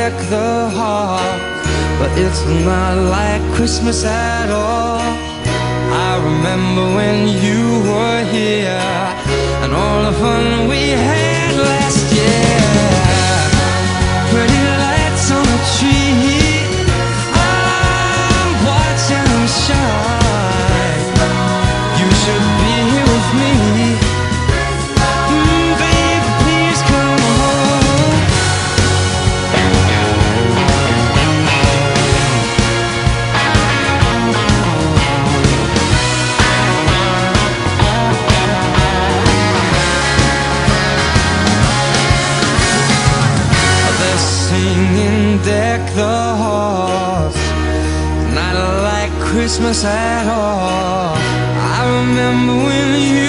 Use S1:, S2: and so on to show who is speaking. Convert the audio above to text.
S1: deck the halls, but it's not like Christmas at all. I remember when you were here and all the fun we had last year. Pretty lights on the tree, I'm watching them shine. You should be here with me. Baby, please come home. They're singing deck the halls, not like Christmas at all. I remember when you